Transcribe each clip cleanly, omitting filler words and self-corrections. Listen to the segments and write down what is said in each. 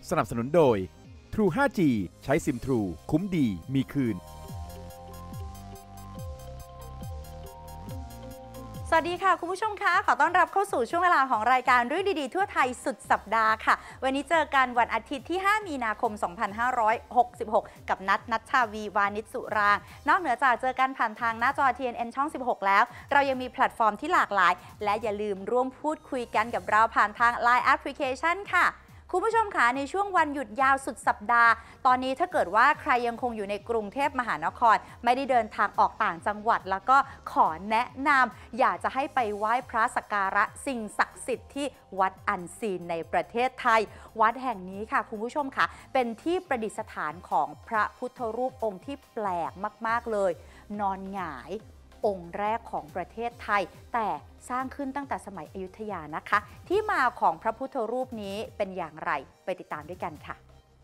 สนับสนุนโดย True 5G ใช้ซิม True คุ้มดีมีคืนสวัสดีค่ะคุณผู้ชมคะขอต้อนรับเข้าสู่ช่วงเวลาของรายการเรื่องดีๆทั่วไทยสุดสัปดาห์ค่ะวันนี้เจอกันวันอาทิตย์ที่ 5 มีนาคม 2566 กับนัทชาวีวานิชสุรางนอกเหนือจากเจอกันผ่านทางหน้าจอ TNN ช่อง 16 แล้วเรายังมีแพลตฟอร์มที่หลากหลายและอย่าลืมร่วมพูดคุยกันกับเราผ่านทาง LINE Application ค่ะคุณผู้ชมคะในช่วงวันหยุดยาวสุดสัปดาห์ตอนนี้ถ้าเกิดว่าใครยังคงอยู่ในกรุงเทพมหานครไม่ได้เดินทางออกต่างจังหวัดแล้วก็ขอแนะนำอยากจะให้ไปไหว้พระสักการะสิ่งศักดิ์สิทธิ์ที่วัดอันซีนในประเทศไทยวัดแห่งนี้ค่ะคุณผู้ชมค่ะเป็นที่ประดิษฐานของพระพุทธรูปองค์ที่แปลกมากๆเลยนอนหงายองค์แรกของประเทศไทยแต่สร้างขึ้นตั้งแต่สมัยอยุธยานะคะที่มาของพระพุทธรูปนี้เป็นอย่างไรไปติดตามด้วยกันค่ะ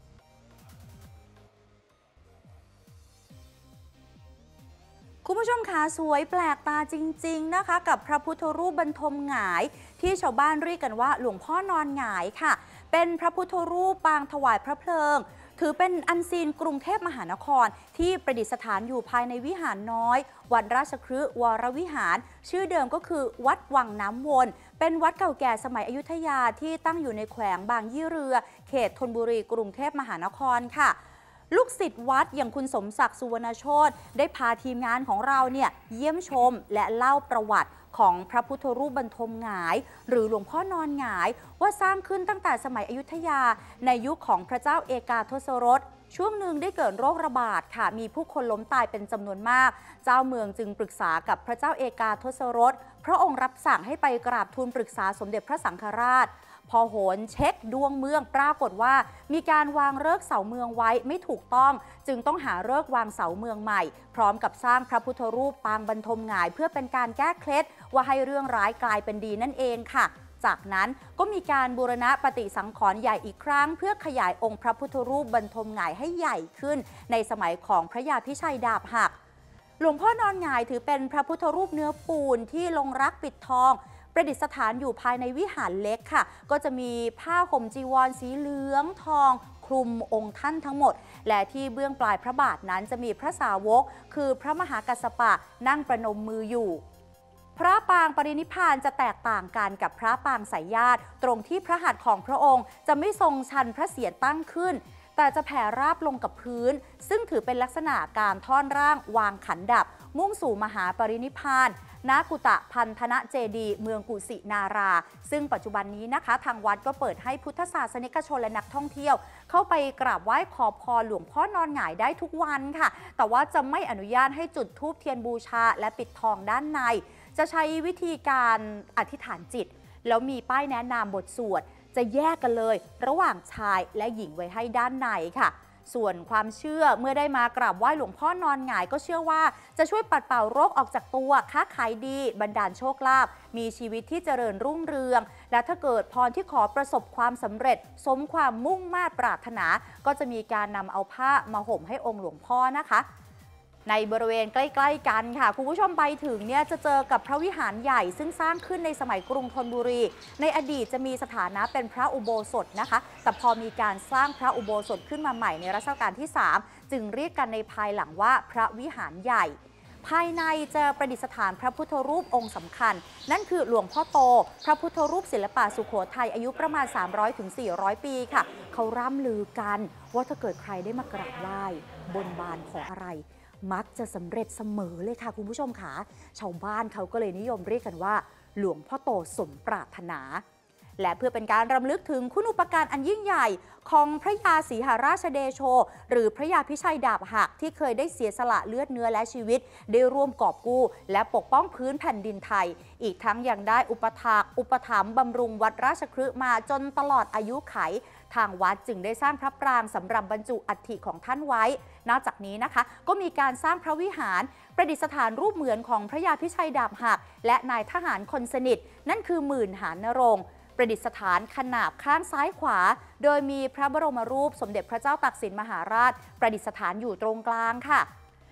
คุณผู้ชมคะสวยแปลกตาจริงๆนะคะกับพระพุทธรูปบรรทมหงายที่ชาวบ้านเรียกกันว่าหลวงพ่อนอนหงายค่ะเป็นพระพุทธรูปปางถวายพระเพลิงถือเป็นอันซีนกรุงเทพมหานครที่ประดิษฐานอยู่ภายในวิหารน้อยวัดราชคฤห์วรวิหารชื่อเดิมก็คือวัดวังน้ำวนเป็นวัดเก่าแก่สมัยอยุธยาที่ตั้งอยู่ในแขวงบางยี่เรือเขตธนบุรีกรุงเทพมหานครค่ะลูกศิษย์วัดอย่างคุณสมศักดิ์สุวรรณโชติได้พาทีมงานของเราเนี่ยเยี่ยมชมและเล่าประวัติของพระพุทธรูปบรรทมหงายหรือหลวงพ่อนอนหงายว่าสร้างขึ้นตั้งแต่สมัยอยุธยาในยุคของพระเจ้าเอกาทศรสช่วงหนึ่งได้เกิดโรคระบาดค่ะมีผู้คนล้มตายเป็นจำนวนมากเจ้าเมืองจึงปรึกษากับพระเจ้าเอกาทศรสพระองค์รับสั่งให้ไปกราบทูลปรึกษาสมเด็จพระสังฆราชพอโหนเช็คดวงเมืองปรากฏว่ามีการวางฤกษ์เสาเมืองไว้ไม่ถูกต้องจึงต้องหาฤกษ์วางเสาเมืองใหม่พร้อมกับสร้างพระพุทธรูปปางบรรทมหงายเพื่อเป็นการแก้เคล็ดว่าให้เรื่องร้ายกลายเป็นดีนั่นเองค่ะจากนั้นก็มีการบูรณะปฏิสังขรณ์ใหญ่อีกครั้งเพื่อขยายองค์พระพุทธรูปบรรทมหงายให้ใหญ่ขึ้นในสมัยของพระยาพิชัยดาบหักหลวงพ่อนอนหงายถือเป็นพระพุทธรูปเนื้อปูนที่ลงรักปิดทองประดิษฐานอยู่ภายในวิหารเล็กค่ะก็จะมีผ้าห่มจีวรสีเหลืองทองคลุมองค์ท่านทั้งหมดและที่เบื้องปลายพระบาทนั้นจะมีพระสาวกคือพระมหากัสสปะนั่งประนมมืออยู่พระปางปรินิพพานจะแตกต่างกันกับพระปางสายญาติตรงที่พระหัตถ์ของพระองค์จะไม่ทรงชันพระเศียรตั้งขึ้นแต่จะแผ่ราบลงกับพื้นซึ่งถือเป็นลักษณะการท่อนร่างวางขันดับมุ่งสู่มหาปรินิพพานณกุฏพันธนะเจดีย์เมืองกุสินาราซึ่งปัจจุบันนี้นะคะทางวัดก็เปิดให้พุทธศาสนิกชนและนักท่องเที่ยวเข้าไปกราบไหว้ขอพรหลวงพ่อนอนหงายได้ทุกวันค่ะแต่ว่าจะไม่อนุญาตให้จุดธูปเทียนบูชาและปิดทองด้านในจะใช้วิธีการอธิษฐานจิตแล้วมีป้ายแนะนำบทสวดจะแยกกันเลยระหว่างชายและหญิงไว้ให้ด้านในค่ะส่วนความเชื่อเมื่อได้มากราบไหว้หลวงพ่อนอนหงายก็เชื่อว่าจะช่วยปัดเป่าโรคออกจากตัวค้าขายดีบันดาลโชคลาภมีชีวิตที่เจริญรุ่งเรืองและถ้าเกิดพรที่ขอประสบความสำเร็จสมความมุ่งมา่ปรารถนาก็จะมีการนำเอาผ้ามาห่มให้องค์หลวงพ่อนะคะในบริเวณใกล้ๆกันค่ะคุณผู้ชมไปถึงเนี่ยจะเจอกับพระวิหารใหญ่ซึ่งสร้างขึ้นในสมัยกรุงธนบุรีในอดีตจะมีสถานะเป็นพระอุโบสถนะคะแต่พอมีการสร้างพระอุโบสถขึ้นมาใหม่ในรัชกาลที่3จึงเรียกกันในภายหลังว่าพระวิหารใหญ่ภายในจะประดิษฐานพระพุทธรูปองค์สำคัญนั่นคือหลวงพ่อโตพระพุทธรูปศิลปะสุโขทัยอายุประมาณ 300-400 ปีค่ะเขาร่ำลือกันว่าถ้าเกิดใครได้มากราบไหว้บนบานขออะไรมักจะสำเร็จเสมอเลยค่ะคุณผู้ชมค่ะชาวบ้านเขาก็เลยนิยมเรียกกันว่าหลวงพ่อโตสมปรารถนาและเพื่อเป็นการรำลึกถึงคุณูปการอันยิ่งใหญ่ของพระยาศรีหราชเดโชหรือพระยาพิชัยดาบหักที่เคยได้เสียสละเลือดเนื้อและชีวิตได้ร่วมกอบกู้และปกป้องพื้นแผ่นดินไทยอีกทั้งยังได้อุปถัมภ์บำรุงวัดราชคฤห์มาจนตลอดอายุไขทางวัดจึงได้สร้างพระปรางสำหรับบรรจุอัฐิของท่านไว้นอกจากนี้นะคะก็มีการสร้างพระวิหารประดิษฐานรูปเหมือนของพระยาพิชัยดาบหักและนายทหารคนสนิทนั่นคือหมื่นหาญนรงค์ประดิษฐานขนาบข้างซ้ายขวาโดยมีพระบรมรูปสมเด็จพระเจ้าตากสินมหาราชประดิษฐานอยู่ตรงกลางค่ะ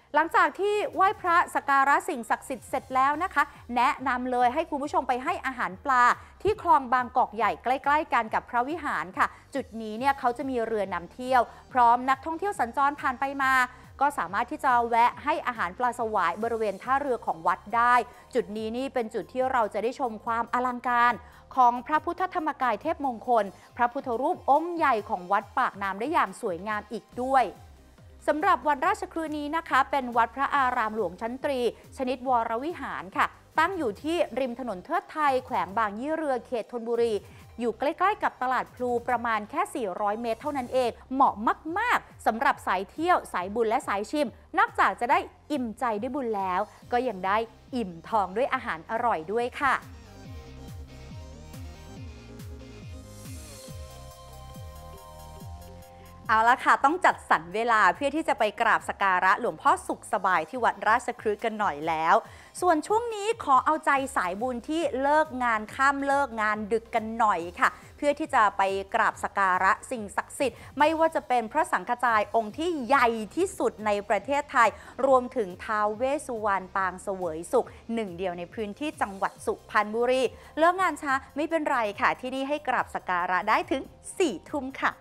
หลังจากที่ไหว้พระสักการะสิ่งศักดิ์สิทธิ์เสร็จแล้วนะคะ แนะนำเลยให้คุณผู้ชมไปให้อาหารปลาที่คลองบางกอกใหญ่ใกล้ๆกันกับพระวิหารค่ะจุดนี้เนี่ยเขาจะมีเรือนำเที่ยวพร้อมนักท่องเที่ยวสัญจรผ่านไปมาก็สามารถที่จะแวะให้อาหารปลาสวายบริเวณท่าเรือของวัดได้จุดนี้นี่เป็นจุดที่เราจะได้ชมความอลังการของพระพุทธธรรมกายเทพมงคลพระพุทธรูปองค์ใหญ่ของวัดปากน้ำได้อย่างสวยงามอีกด้วยสำหรับวัดราชคฤห์นี้นะคะเป็นวัดพระอารามหลวงชั้นตรีชนิดวรวิหารค่ะตั้งอยู่ที่ริมถนนเทิดไทยแขวงบางยี่เรือเขตธนบุรีอยู่ใกล้ๆกับตลาดพลูประมาณแค่400 เมตรเท่านั้นเองเหมาะมากๆสำหรับสายเที่ยวสายบุญและสายชิมนอกจากจะได้อิ่มใจด้วยบุญแล้วก็ยังได้อิ่มท้องด้วยอาหารอร่อยด้วยค่ะเอาละค่ะต้องจัดสรรเวลาเพื่อที่จะไปกราบสักการะหลวงพ่อสุขสบายที่วัดราชคฤห์กันหน่อยแล้วส่วนช่วงนี้ขอเอาใจสายบุญที่เลิกงานค่ำเลิกงานดึกกันหน่อยค่ะเพื่อที่จะไปกราบสักการะสิ่งศักดิ์สิทธิ์ไม่ว่าจะเป็นพระสังฆจายองค์ที่ใหญ่ที่สุดในประเทศไทยรวมถึงท้าวเวสสุวรรณปางเสวยสุขหนึ่งเดียวในพื้นที่จังหวัดสุพรรณบุรีเลิกงานช้าไม่เป็นไรค่ะที่นี่ให้กราบสักการะได้ถึง 4 ทุ่มค่ะ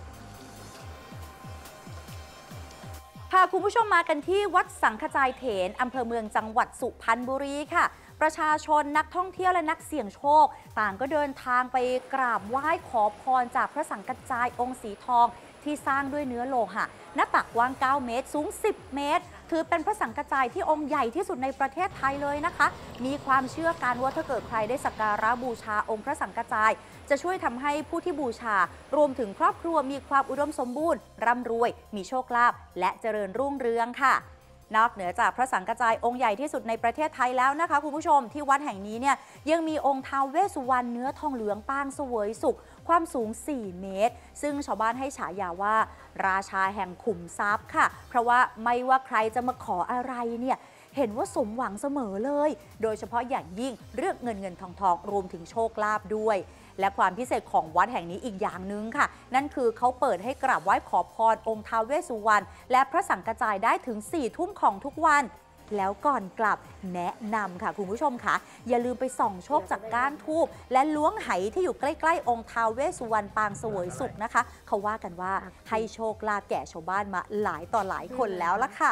พาคุณผู้ชมมากันที่วัดสังฆจายเถนอำเภอเมืองจังหวัดสุพรรณบุรีค่ะประชาชนนักท่องเที่ยวและนักเสี่ยงโชคต่างก็เดินทางไปกราบไหว้ขอพรจากพระสังฆจายองค์สีทองที่สร้างด้วยเนื้อโลหะหน้าตักกว้าง9 เมตรสูง10 เมตรถือเป็นพระสังฆจายที่องค์ใหญ่ที่สุดในประเทศไทยเลยนะคะมีความเชื่อกันว่าถ้าเกิดใครได้สักการะบูชาองค์พระสังฆจายจะช่วยทำให้ผู้ที่บูชารวมถึงครอบครัวมีความอุดมสมบูรณ์ร่ำรวยมีโชคลาภและเจริญรุ่งเรืองค่ะนอกเหนือจากพระสังฆจายองค์ใหญ่ที่สุดในประเทศไทยแล้วนะคะคุณผู้ชมที่วัดแห่งนี้เนี่ยยังมีองค์ท้าวเวสสุวรรณเนื้อทองเหลืองปางเสวยสุขความสูง4 เมตรซึ่งชาวบ้านให้ฉายาว่าราชาแห่งขุมทรัพย์ค่ะเพราะว่าไม่ว่าใครจะมาขออะไรเนี่ยเห็นว่าสมหวังเสมอเลยโดยเฉพาะอย่างยิ่งเรื่องเงินทองรวมถึงโชคลาภด้วยและความพิเศษของวัดแห่งนี้อีกอย่างหนึ่งค่ะนั่นคือเขาเปิดให้กราบไหว้ขอพรองค์ท้าวเวสสุวรรณและพระสังฆจายได้ถึง 4 ทุ่มของทุกวันแล้วก่อนกลับแนะนำค่ะคุณผู้ชมค่ะอย่าลืมไปส่องโชคจากก้านทูบและล้วงไหที่อยู่ใกล้ๆองค์ท้าวเวสสุวรรณปางเสวยสุขนะคะเขาว่ากันว่าให้โชคลาภแก่ชาวบ้านมาหลายต่อหลายคนแล้วล่ะค่ะ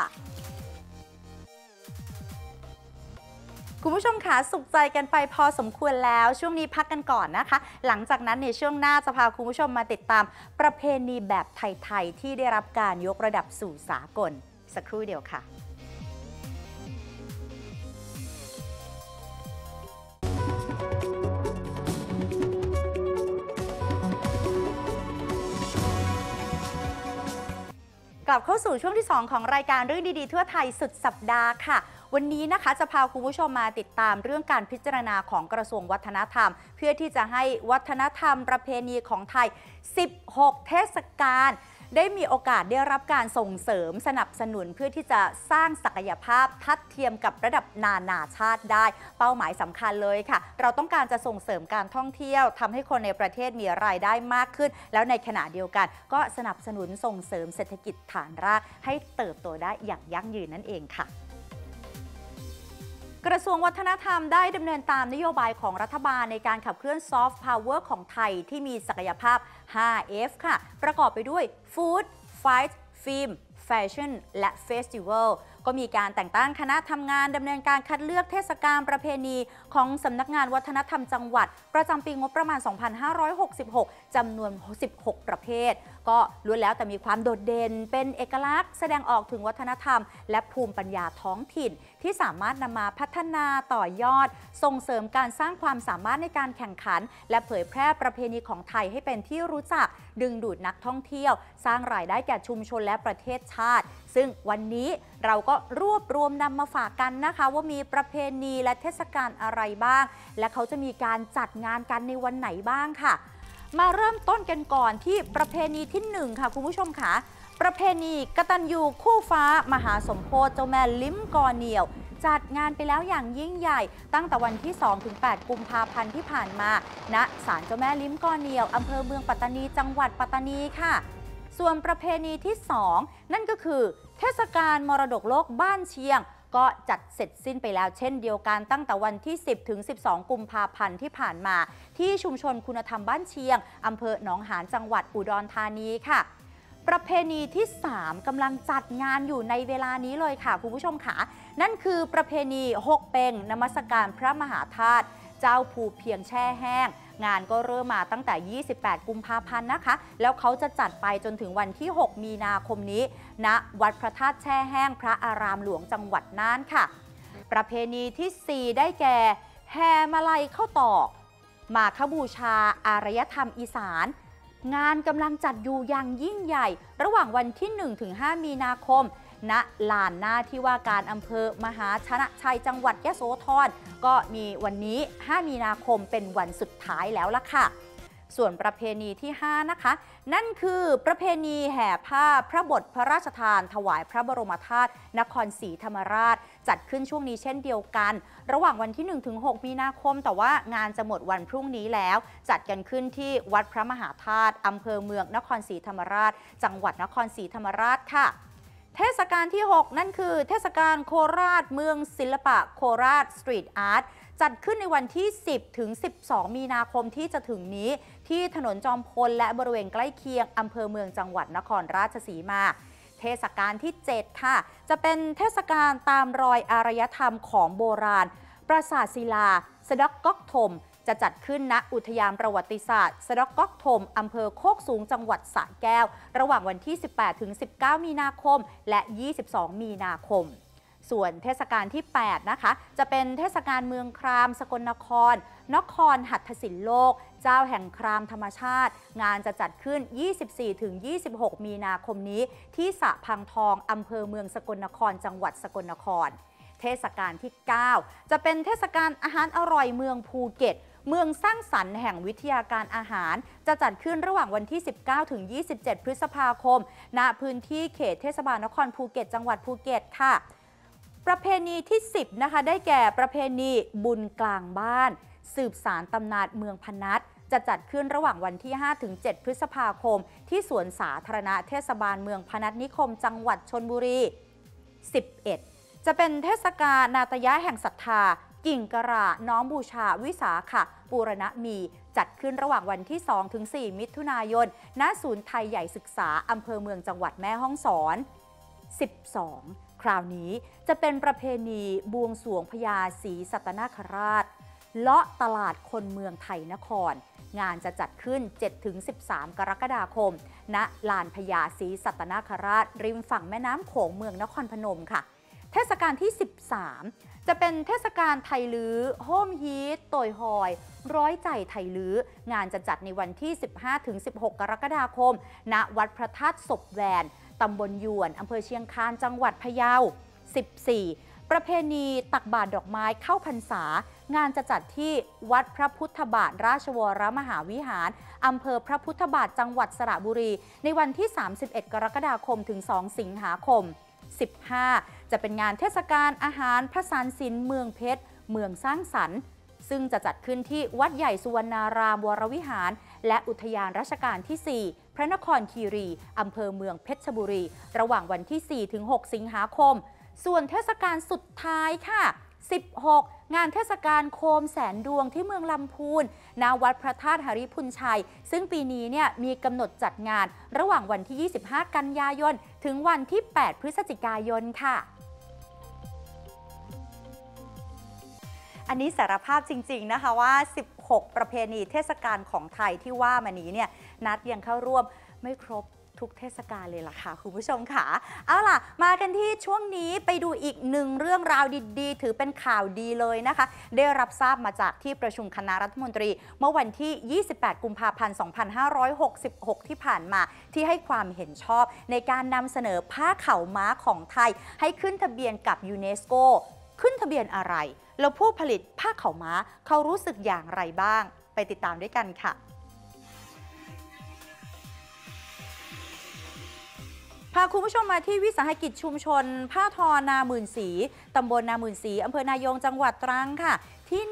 คุณผู้ชมคะสุขใจกันไปพอสมควรแล้วช่วงนี้พักกันก่อนนะคะหลังจากนั้นในช่วงหน้าจะพาคุณผู้ชมมาติดตามประเพณีแบบไทยๆที่ได้รับการยกระดับสู่สากลสักครู่เดียวค่ะกลับเข้าสู่ช่วงที่ 2 ของรายการเรื่องดีๆทั่วไทยสุดสัปดาห์ค่ะวันนี้นะคะจะพาคุณผู้ชมมาติดตามเรื่องการพิจารณาของกระทรวงวัฒนธรรมเพื่อที่จะให้วัฒนธรรมประเพณีของไทย16 เทศกาลได้มีโอกาสได้รับการส่งเสริมสนับสนุนเพื่อที่จะสร้างศักยภาพทัดเทียมกับระดับนานาชาติได้เป้าหมายสำคัญเลยค่ะเราต้องการจะส่งเสริมการท่องเที่ยวทำให้คนในประเทศมีรายได้มากขึ้นแล้วในขณะเดียวกันก็สนับสนุนส่งเสริมเศรษฐกิจฐานรากให้เติบโตได้อย่างยั่งยืนนั่นเองค่ะกระทรวงวัฒนธรรมได้ดำเนินตามนโยบายของรัฐบาลในการขับเคลื่อนซอฟต์พาวเวอร์ของไทยที่มีศักยภาพ 5F ค่ะประกอบไปด้วย Food, Fight, Film, Fashion และ Festival ก็มีการแต่งตั้งคณะทำงานดำเนินการคัดเลือกเทศกาลประเพณีของสำนักงานวัฒนธรรมจังหวัดประจำปีงบประมาณ 2566 จำนวน 16 ประเภทก็ล้วนแล้วแต่มีความโดดเด่นเป็นเอกลักษณ์แสดงออกถึงวัฒนธรรมและภูมิปัญญาท้องถิ่นที่สามารถนำมาพัฒนาต่อยอดส่งเสริมการสร้างความสามารถในการแข่งขันและเผยแพร่ประเพณีของไทยให้เป็นที่รู้จักดึงดูดนักท่องเที่ยวสร้างรายได้แก่ชุมชนและประเทศชาติซึ่งวันนี้เราก็รวบรวมนำมาฝากกันนะคะว่ามีประเพณีและเทศกาลอะไรบ้างและเขาจะมีการจัดงานกันในวันไหนบ้างค่ะมาเริ่มต้นกันก่อนที่ประเพณีที่1ค่ะคุณผู้ชมค่ะประเพณีกตัญญูคู่ฟ้ามหาสมโภชเจ้าแม่ลิ้มกอเหนี่ยวจัดงานไปแล้วอย่างยิ่งใหญ่ตั้งแต่วันที่ 2-8 กุมภาพันธ์ที่ผ่านมาณศาลเจ้าแม่ลิ้มกอเหนี่ยวอำเภอเมืองปัตตานีจังหวัดปัตตานีค่ะส่วนประเพณีที่ 2 นั่นก็คือเทศกาลมรดกโลกบ้านเชียงก็จัดเสร็จสิ้นไปแล้วเช่นเดียวกันตั้งแต่วันที่ 10 ถึง 12 กุมภาพันธ์ที่ผ่านมาที่ชุมชนคุณธรรมบ้านเชียงอำเภอหนองหานจังหวัดอุดรธานีค่ะประเพณีที่ 3 กำลังจัดงานอยู่ในเวลานี้เลยค่ะคุณผู้ชมค่ะนั่นคือประเพณีฮกเปงนมัสการพระมหาธาตุเจ้าภูเพียงแช่แห้งงานก็เริ่มมาตั้งแต่ 28 กุมภาพันธ์นะคะแล้วเขาจะจัดไปจนถึงวันที่ 6 มีนาคมนี้ณวัดพระธาตุแช่แห้งพระอารามหลวงจังหวัดน่านค่ะประเพณีที่ 4 ได้แก่แห่มาลัยข้าวตอกมาฆบูชาอารยธรรมอีสานงานกำลังจัดอยู่อย่างยิ่งใหญ่ระหว่างวันที่ 1-5 มีนาคมณลานหน้าที่ว่าการอำเภอมหาชนะชัยจังหวัดยโสธรก็มีวันนี้ 5 มีนาคมเป็นวันสุดท้ายแล้วล่ะค่ะส่วนประเพณีที่ 5 นะคะนั่นคือประเพณีแห่ผ้าพระบทพระราชทานถวายพระบรมธาตุนครศรีธรรมราชจัดขึ้นช่วงนี้เช่นเดียวกันระหว่างวันที่ 1-6 มีนาคมแต่ว่างานจะหมดวันพรุ่งนี้แล้วจัดกันขึ้นที่วัดพระมหาธาตุอำเภอเมืองนครศรีธรรมราชจังหวัดนครศรีธรรมราชค่ะเทศกาลที่ 6 นั่นคือเทศกาลโคราชเมืองศิลปะโคราชสตรีทอาร์ตจัดขึ้นในวันที่ 10-12 มีนาคมที่จะถึงนี้ที่ถนนจอมพลและบริเวณใกล้เคียงอำเภอเมืองจังหวัดนครราชสีมาเทศกาลที่ 7 ค่ะจะเป็นเทศกาลตามรอยอารยธรรมของโบราณปราสาทศิลาสะดอกก๊อกถมจะจัดขึ้นณอุทยานประวัติศาสตร์สะดอกก๊อกถมอำเภอโคกสูงจังหวัดสระแก้วระหว่างวันที่ 18-19 มีนาคมและ 22 มีนาคมส่วนเทศกาลที่ 8 นะคะจะเป็นเทศกาลเมืองครามสกลนครนครหัตถศิลป์โลกเจ้าแห่งครามธรรมชาติงานจะจัดขึ้น 24-26 มีนาคมนี้ที่สระพังทองอำเภอเมืองสกลนครจังหวัดสกลนครเทศกาลที่ 9 จะเป็นเทศกาลอาหารอร่อยเมืองภูเก็ตเมืองสร้างสรรค์แห่งวิทยาการอาหารจะจัดขึ้นระหว่างวันที่ 19-27 พฤษภาคมณพื้นที่เขตเทศบาลนครภูเก็ตจังหวัดภูเก็ตค่ะประเพณีที่ 10 นะคะได้แก่ประเพณีบุญกลางบ้านสืบสานตำนานเมืองพนัสจะจัดขึ้นระหว่างวันที่ 5-7 พฤษภาคมที่สวนสาธารณะเทศบาลเมืองพนัสนิคมจังหวัดชลบุรี 11 จะเป็นเทศกาลนาตยะแห่งศรัทธากิ่งกระน้อมบูชาวิสาขบูรณมีจัดขึ้นระหว่างวันที่ 2-4 มิถุนายนณศูนย์ไทยใหญ่ศึกษาอำเภอเมืองจังหวัดแม่ฮ่องสอน 12 คราวนี้จะเป็นประเพณีบวงสรวงพญาศรีสัตนคราชเลาะตลาดคนเมืองไทยนครงานจะจัดขึ้น 7-13 กรกฎาคมณลานพญาศรีสัตนคราชริมฝั่งแม่น้ำโขงเมืองนครพนมค่ะเทศกาลที่ 13 จะเป็นเทศกาลไทยลื้อโฮมฮีทโตยฮอยร้อยใจไทยลื้องานจะจัดในวันที่ 15-16 กรกฎาคมณวัดพระธาตุศพแวนตำบลยวนอำเภอเชียงคานจังหวัดพะเยา 14 ประเพณีตักบาตรดอกไม้เข้าพรรษางานจะจัดที่วัดพระพุทธบาทราชวรมหาวิหารอำเภอพระพุทธบาทจังหวัดสระบุรีในวันที่ 31 กรกฎาคมถึง 2 สิงหาคม 15 จะเป็นงานเทศกาลอาหารพระสานศิลป์เมืองเพชรเมืองสร้างสรรค์ซึ่งจะจัดขึ้นที่วัดใหญ่สุวรรณารามวรวิหารและอุทยานราชการที่ 4 พระนครคีรีอำเภอเมืองเพชรบุรีระหว่างวันที่ 4-6 สิงหาคมส่วนเทศกาลสุดท้ายค่ะ 16 งานเทศกาลโคมแสนดวงที่เมืองลำพูนณวัดพระธาตุหริพุนชัยซึ่งปีนี้เนี่ยมีกำหนดจัดงานระหว่างวันที่ 25 กันยายนถึงวันที่ 8 พฤศจิกายนค่ะอันนี้สารภาพจริงๆนะคะว่า 16 ประเพณีเทศกาลของไทยที่ว่ามานี้เนี่ยนัดยังเข้าร่วมไม่ครบทุกเทศกาลเลยล่ะค่ะคุณผู้ชมค่ะเอาล่ะมากันที่ช่วงนี้ไปดูอีกหนึ่งเรื่องราวดีๆถือเป็นข่าวดีเลยนะคะได้รับทราบมาจากที่ประชุมคณะรัฐมนตรีเมื่อวันที่ 28 กุมภาพันธ์ 2566 ที่ผ่านมาที่ให้ความเห็นชอบในการนำเสนอผ้าเข่าม้าของไทยให้ขึ้นทะเบียนกับยูเนสโกขึ้นทะเบียนอะไรแล้วผู้ผลิตผ้าเข่าม้าเขารู้สึกอย่างไรบ้างไปติดตามด้วยกันค่ะพาคุณผู้ชมมาที่วิสาหกิจชุมชนผ้าทอนาหมื่นศรีตำบลนาหมื่นศรีอำเภอนายงจังหวัดตรังค่ะที่นี่เนี่ย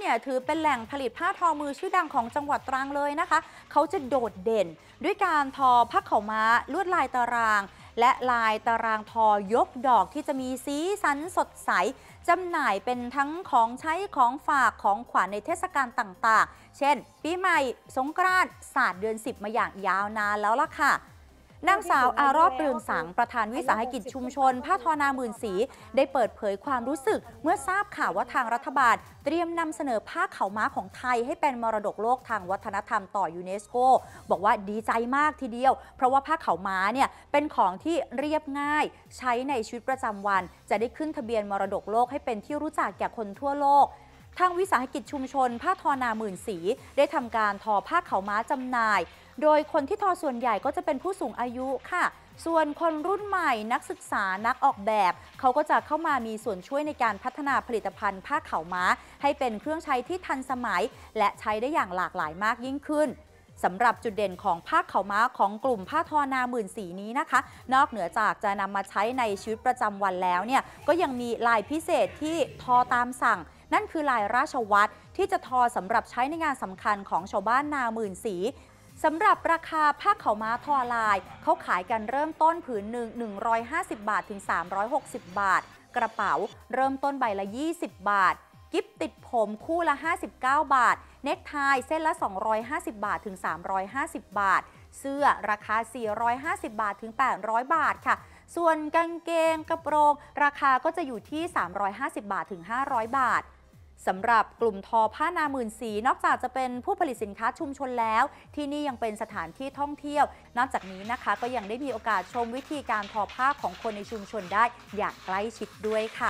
เนี่ยถือเป็นแหล่งผลิตผ้าทอมือชื่อดังของจังหวัดตรังเลยนะคะเขาจะโดดเด่นด้วยการทอผ้าขาวม้าลวดลายตารางและลายตารางทอยกดอกที่จะมีสีสันสดใสจำหน่ายเป็นทั้งของใช้ของฝากของขวัญในเทศกาลต่างๆเช่นปีใหม่สงกรานต์ศาสตร์เดือน10มาอย่างยาวนานแล้วล่ะค่ะนางสาวอารอบเรืองสังประธานวิสาหกิจชุมชนผ้าทอนาหมื่นสีได้เปิดเผยความรู้สึกเมื่อทราบข่าวว่าทางรัฐบาลเตรียมนำเสนอผ้าขาวม้าของไทยให้เป็นมรดกโลกทางวัฒนธรรมต่อยูเนสโกบอกว่าดีใจมากทีเดียวเพราะว่าผ้าขาวม้าเนี่ยเป็นของที่เรียบง่ายใช้ในชีวิตประจำวันจะได้ขึ้นทะเบียนมรดกโลกให้เป็นที่รู้จักแก่คนทั่วโลกทางวิสาหกิจชุมชนผ้าทอนาหมื่นสีได้ทำการทอผ้าขาวม้าจำหน่ายโดยคนที่ทอส่วนใหญ่ก็จะเป็นผู้สูงอายุค่ะส่วนคนรุ่นใหม่นักศึกษานักออกแบบเขาก็จะเข้ามามีส่วนช่วยในการพัฒนาผลิตภัณฑ์ผ้าขาวม้าให้เป็นเครื่องใช้ที่ทันสมัยและใช้ได้อย่างหลากหลายมากยิ่งขึ้นสำหรับจุดเด่นของผ้าขาวม้าของกลุ่มผ้าทอนาหมื่นสีนี้นะคะนอกเหนือจากจะนำมาใช้ในชีวิตประจำวันแล้วเนี่ยก็ยังมีลายพิเศษที่ทอตามสั่งนั่นคือลายราชวัตรที่จะทอสำหรับใช้ในงานสำคัญของชาวบ้านนาหมื่นสีสำหรับราคาผ้าขาวม้าทอลายเขาขายกันเริ่มต้นผืนหนึ่ง150 บาทถึง360 บาทกระเป๋าเริ่มต้นใบละ20 บาทกิ๊บติดผมคู่ละ59 บาทเนคไทเส้นละ250 บาทถึง350 บาทเสื้อราคา450 บาทถึง800 บาทค่ะส่วนกางเกงกระโปรงราคาก็จะอยู่ที่350 บาทถึง500 บาทสำหรับกลุ่มทอผ้านาหมื่นสีนอกจากจะเป็นผู้ผลิตสินค้าชุมชนแล้วที่นี่ยังเป็นสถานที่ท่องเที่ยวนอกจากนี้นะคะก็ยังได้มีโอกาสชมวิธีการทอผ้าของคนในชุมชนได้อย่างใกล้ชิดด้วยค่ะ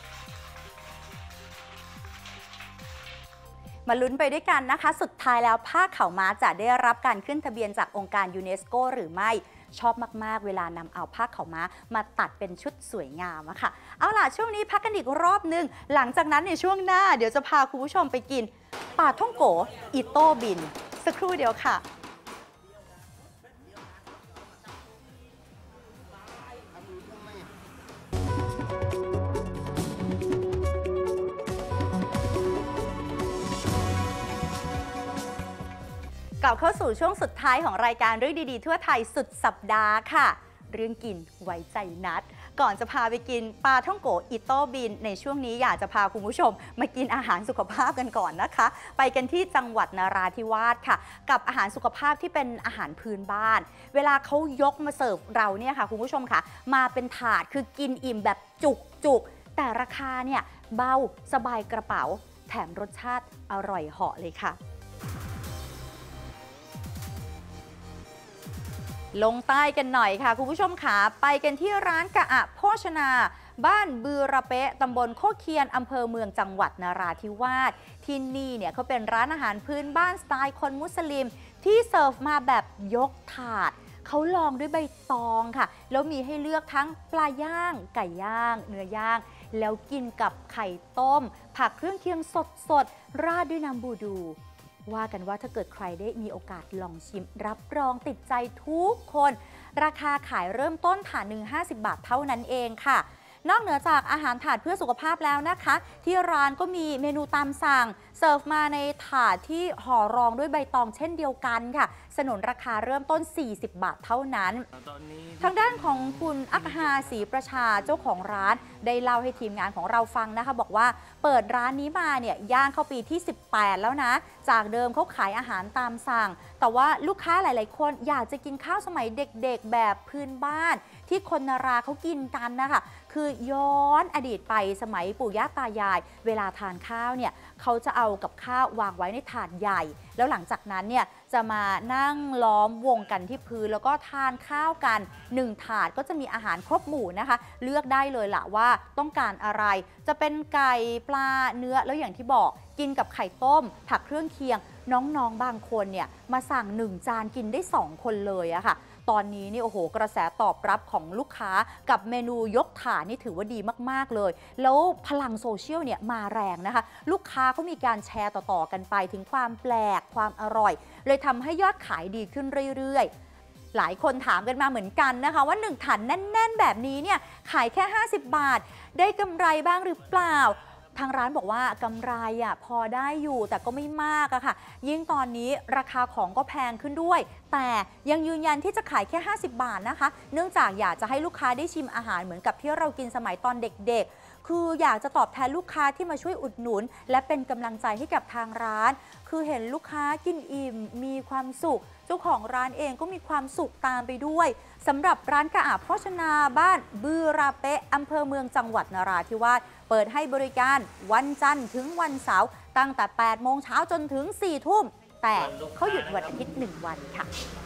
มาลุ้นไปด้วยกันนะคะสุดท้ายแล้วผ้าขาวม้าจะได้รับการขึ้นทะเบียนจากองค์การยูเนสโกหรือไม่ชอบมากๆเวลานำเอาผ้าขาวม้ามาตัดเป็นชุดสวยงามอะค่ะเอาล่ะช่วงนี้พักกันอีกรอบนึงหลังจากนั้นในช่วงหน้าเดี๋ยวจะพาคุณผู้ชมไปกินปลาท่องโกอิโต้บินสักครู่เดียวค่ะกลับเข้าสู่ช่วงสุดท้ายของรายการเรื่องดีๆทั่วไทยสุดสัปดาห์ค่ะเรื่องกินไว้ใจนัดก่อนจะพาไปกินปลาท่องโกอิโต้บินในช่วงนี้อยากจะพาคุณผู้ชมมากินอาหารสุขภาพกันก่อนนะคะไปกันที่จังหวัดนราธิวาสค่ะกับอาหารสุขภาพที่เป็นอาหารพื้นบ้านเวลาเขายกมาเสิร์ฟเราเนี่ยค่ะคุณผู้ชมค่ะมาเป็นถาดคือกินอิ่มแบบจุกๆแต่ราคาเนี่ยเบาสบายกระเป๋าแถมรสชาติอร่อยเหาะเลยค่ะลงใต้กันหน่อยค่ะคุณผู้ชมค่ะไปกันที่ร้านกะอะโภชนาบ้านบือระเป๊ะตำบลโคเคียนอำเภอเมืองจังหวัดนราธิวาสที่นี่เนี่ยเขาเป็นร้านอาหารพื้นบ้านสไตล์คนมุสลิมที่เสิร์ฟมาแบบยกถาดเขาลองด้วยใบตองค่ะแล้วมีให้เลือกทั้งปลาย่างไก่ย่างเนื้อย่างแล้วกินกับไข่ต้มผักเครื่องเคียงสดๆราดด้วยน้ำบูดูว่ากันว่าถ้าเกิดใครได้มีโอกาสลองชิมรับรองติดใจทุกคนราคาขายเริ่มต้นถาดหนึ่ง50 บาทเท่านั้นเองค่ะนอกเหนือจากอาหารถาดเพื่อสุขภาพแล้วนะคะที่ร้านก็มีเมนูตามสั่งเสิร์ฟมาในถาดที่ห่อรองด้วยใบตองเช่นเดียวกันค่ะสนุนราคาเริ่มต้น40 บาทเท่านั้นทางด้านของคุณอัคฮาศรีประชาเจ้าของร้านได้เล่าให้ทีมงานของเราฟังนะคะบอกว่าเปิดร้านนี้มาเนี่ยย่างเข้าปีที่18แล้วนะจากเดิมเขาขายอาหารตามสั่งแต่ว่าลูกค้าหลายๆคนอยากจะกินข้าวสมัยเด็กๆแบบพื้นบ้านที่คนนราเขากินกันนะคะคือย้อนอดีตไปสมัยปู่ย่าตายายเวลาทานข้าวเนี่ยเขาจะเอากับข้าววางไว้ในถาดใหญ่แล้วหลังจากนั้นเนี่ยจะมานั่งล้อมวงกันที่พื้นแล้วก็ทานข้าวกัน1ถาดก็จะมีอาหารครบหมู่นะคะเลือกได้เลยล่ะว่าต้องการอะไรจะเป็นไก่ปลาเนื้อแล้วอย่างที่บอกกินกับไข่ต้มผักเครื่องเคียงน้องๆบางคนเนี่ยมาสั่ง1จานกินได้2คนเลยอะค่ะตอนนี้นี่โอ้โหกระแสตอบรับของลูกค้ากับเมนูยกถาดนี่ถือว่าดีมากๆเลยแล้วพลังโซเชียลเนี่ยมาแรงนะคะลูกค้าเขามีการแชร์ต่อๆกันไปถึงความแปลกความอร่อยเลยทำให้ยอดขายดีขึ้นเรื่อยๆหลายคนถามกันมาเหมือนกันนะคะว่า1ถาดแน่นๆแบบนี้เนี่ยขายแค่50 บาทได้กำไรบ้างหรือเปล่าทางร้านบอกว่ากำไรพอได้อยู่แต่ก็ไม่มากอะค่ะยิ่งตอนนี้ราคาของก็แพงขึ้นด้วยแต่ยังยืนยันที่จะขายแค่50 บาทนะคะเนื่องจากอยากจะให้ลูกค้าได้ชิมอาหารเหมือนกับที่เรากินสมัยตอนเด็กๆคืออยากจะตอบแทนลูกค้าที่มาช่วยอุดหนุนและเป็นกำลังใจให้กับทางร้านคือเห็นลูกค้ากินอิ่มมีความสุขเจ้าของร้านเองก็มีความสุขตามไปด้วยสำหรับร้านกะอาโภชนาบ้านบือราเปะอำเภอเมืองจังหวัดนราธิวาสเปิดให้บริการวันจันทร์ถึงวันเสาร์ตั้งแต่ 8 โมงเช้าจนถึง 4 ทุ่มแต่เขาหยุดวันอาทิตย์ 1 วันค่ะ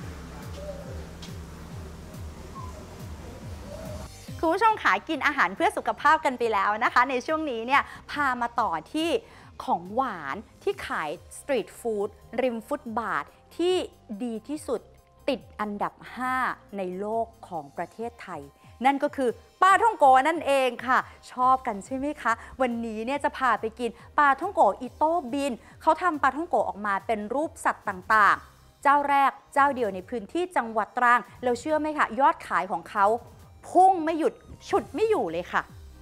คุณผู้ชมขากินอาหารเพื่อสุขภาพกันไปแล้วนะคะในช่วงนี้เนี่ยพามาต่อที่ของหวานที่ขายสตรีทฟู้ดริมฟุตบาทที่ดีที่สุดติดอันดับ 5 ในโลกของประเทศไทยนั่นก็คือปลาท่องโกนั่นเองค่ะชอบกันใช่ไหมคะวันนี้เนี่ยจะพาไปกินปลาท่องโกอิโต้บินเขาทำปลาท่องโกออกมาเป็นรูปสัตว์ต่างๆเจ้าแรกเจ้าเดียวในพื้นที่จังหวัดตรังแล้วเชื่อไหมคะยอดขายของเขาพุ่งไม่หยุดฉุดไม่อยู่เลยค่ะ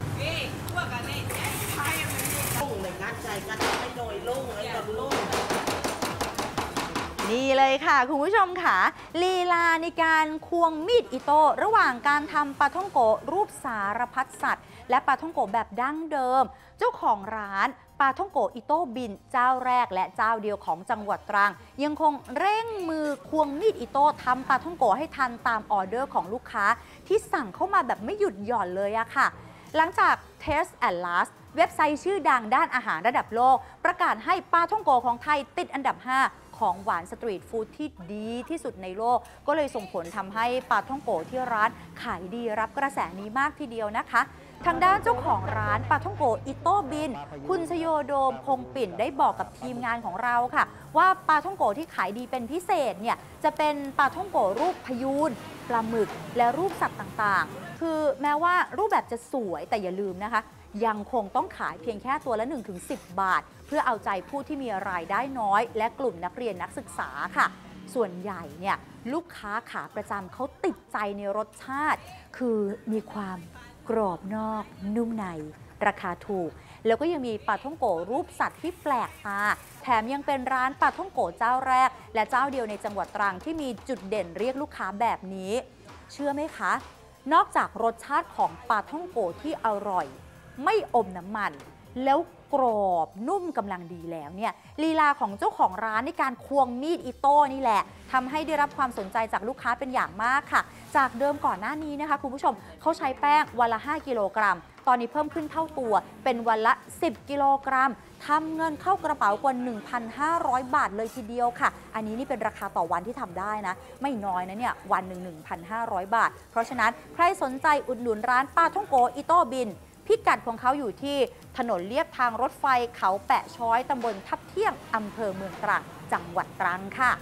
นี่เลยค่ะคุณผู้ชมค่ะลีลาในการควงมีดอิโต้ระหว่างการทำปลาท่องโกรูปสารพัดสัตว์และปลาท่องโกแบบดั้งเดิมเจ้าของร้านปลาท่องโกอิโต้บินเจ้าแรกและเจ้าเดียวของจังหวัดตรังยังคงเร่งมือควงมีดอิโต้ทำปลาท่องโกให้ทันตามออเดอร์ของลูกค้าที่สั่งเข้ามาแบบไม่หยุดหย่อนเลยอะค่ะหลังจาก Taste and Last เว็บไซต์ชื่อดังด้านอาหารระดับโลกประกาศให้ปลาท่องโกของไทยติดอันดับ 5 ของหวานสตรีทฟู้ดที่ดีที่สุดในโลกก็เลยส่งผลทำให้ปลาท่องโกที่ร้านขายดีรับกระแสนี้มากทีเดียวนะคะทางด้านเจ้าของร้านปลาท่องโกอิโต้บินคุณชโยโดมคงปิ่นได้บอกกับทีมงานของเราค่ะว่าปลาท่องโกที่ขายดีเป็นพิเศษเนี่ยจะเป็นปลาท่องโกรูปพยูนปลาหมึกและรูปสัตว์ต่างๆคือแม้ว่ารูปแบบจะสวยแต่อย่าลืมนะคะยังคงต้องขายเพียงแค่ตัวละ 1-10 บาทเพื่อเอาใจผู้ที่มีรายได้น้อยและกลุ่มนักเรียนนักศึกษาค่ะส่วนใหญ่เนี่ยลูกค้าขาประจำเขาติดใจในรสชาติคือมีความกรอบนอกนุ่มในราคาถูกแล้วก็ยังมีปลาท่องโกรูปสัตว์ที่แปลกตาแถมยังเป็นร้านปลาท่องโกเจ้าแรกและเจ้าเดียวในจังหวัดตรังที่มีจุดเด่นเรียกลูกค้าแบบนี้เชื่อไหมคะนอกจากรสชาติของปลาท่องโกที่อร่อยไม่อมน้ำมันแล้วกรอบนุ่มกำลังดีแล้วเนี่ยลีลาของเจ้าของร้านในการควงมีดอิโต้นี่แหละทำให้ได้รับความสนใจจากลูกค้าเป็นอย่างมากค่ะจากเดิมก่อนหน้านี้นะคะคุณผู้ชมเขาใช้แป้งวันละ 5 กิโลกรัมตอนนี้เพิ่มขึ้นเท่าตัวเป็นวันละ 10 กิโลกรัมทำเงินเข้ากระเป๋ากว่า 1,500 บาทเลยทีเดียวค่ะอันนี้นี่เป็นราคาต่อวันที่ทำได้นะไม่น้อยนะเนี่ยวันหนึ่ง 1,500 บาทเพราะฉะนั้นใครสนใจอุดหนุนร้านปลาท่องโกอิโต้บินพิกัดของเขาอยู่ที่ถนนเลียบทางรถไฟเขาแปะช้อยตำบลทับเที่ยงอำเภอเมืองตรังจังหวัดตรังค่ะ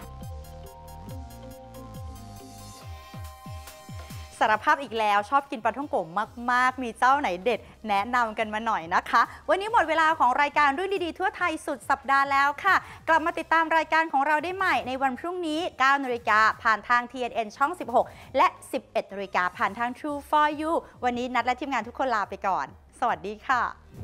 สารภาพอีกแล้วชอบกินปลาท่องโกมากๆมีเจ้าไหนเด็ดแนะนำกันมาหน่อยนะคะวันนี้หมดเวลาของรายการเรื่องดีๆทั่วไทยสุดสัปดาห์แล้วค่ะกลับมาติดตามรายการของเราได้ใหม่ในวันพรุ่งนี้ 9 นาฬิกาผ่านทาง TNN ช่อง 16 และ 11 นาฬิกาผ่านทาง True for You วันนี้นัดและทีมงานทุกคนลาไปก่อนสวัสดีค่ะ